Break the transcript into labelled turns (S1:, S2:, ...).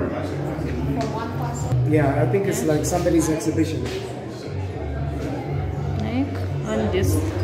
S1: Yeah, I think it's like somebody's exhibition.
S2: Like on this